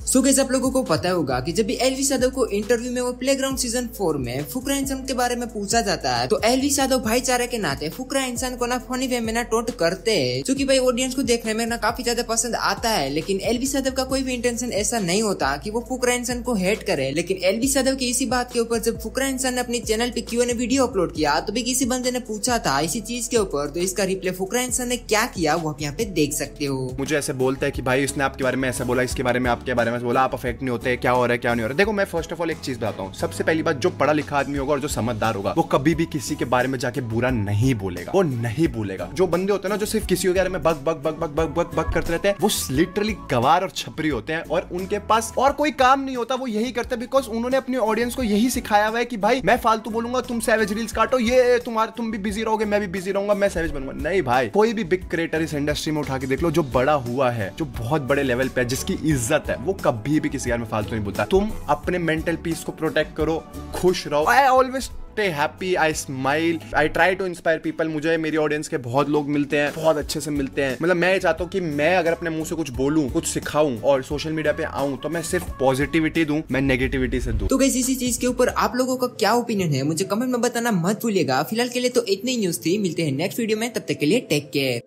So guys आप लोगों को पता होगा कि जब भी एलविस यादव को इंटरव्यू में वो प्लेग्राउंड सीजन 4 में फुकरा इंसान के बारे में पूछा जाता है तो एलविस यादव भाईचारे के नाते फुकरा इंसान को ना फनी वे में ना टोंट करते हैं, जो कि भाई ऑडियंस को देखने में ना काफी ज्यादा पसंद आता है। लेकिन एलविस यादव का कोई भी इंटेंशन ऐसा नहीं होता कि वो फुकरा इंसान को हेट करे। लेकिन एलविस यादव की इसी बात के ऊपर जब फुकरा इंसान ने अपनी चैनल पे Q&A वीडियो अपलोड किया तो भी किसी बंदे ने पूछा था इसी चीज के ऊपर, तो इसका रिप्लाई फुकरा इंसान ने क्या किया वो आप यहाँ पे देख सकते हो। मुझे ऐसे बोलता है कि भाई इसने आपके बारे में ऐसा बोला, इसके बारे में आपके बारे में बोला, आप अफेक्ट नहीं होते, क्या हो रहा है क्या नहीं हो रहा है। देखो मैं फर्स्ट ऑफ ऑल एक चीज बताता हूँ, सबसे पहली बात जो पढ़ा लिखा आदमी होगा और जो समझदार होगा वो कभी भी किसी के बारे में जाके बुरा नहीं बोलेगा, वो नहीं बोलेगा। जो बंदे होते हैं ना जो सिर्फ किसी के बारे में बक बक बक बक बक बक बक करते रहते हैं, वो लिटरली गवार और छपरी होते हैं और उनके पास और कोई काम नहीं होता, वो यही करते हैं बिकॉज उन्होंने अपनी ऑडियंस को यही सिखाया हुआ है कि भाई मैं फालतू बोलूंगा, तुम सैवेज रील्स काटो, ये तुम भी बिजी रहोगे, मैं भी बिजी रहूंगा, मैं सैवेज बनूंगा। नहीं भाई, कोई भी बिग क्रिएटर इस इंडस्ट्री में उठा के देख लो जो बड़ा हुआ है, जो बहुत बड़े लेवल पे है, जिसकी इज्जत है, वो कभी भी किसी यार में फालतू नहीं बोलता। तुम अपने मेंटल पीस को प्रोटेक्ट करो, खुश रहो। I always stay happy, I smile, I try to inspire people. मुझे मेरी ऑडियंस के बहुत लोग मिलते हैं, बहुत अच्छे से मिलते हैं। मतलब मैं ये चाहता हूँ कि मैं अगर अपने मुंह से कुछ बोलूं, कुछ सिखाऊं और सोशल मीडिया पे आऊं तो मैं सिर्फ पॉजिटिविटी दूं, मैं नेगेटिविटी से दूं। तो गाइस इसी चीज के ऊपर आप लोगों का क्या ओपिनियन है मुझे कमेंट में बताना मत भूलिएगा। फिलहाल के लिए तो इतनी न्यूज थी, मिलते हैं नेक्स्ट वीडियो में, तब तक के लिए टेक केयर।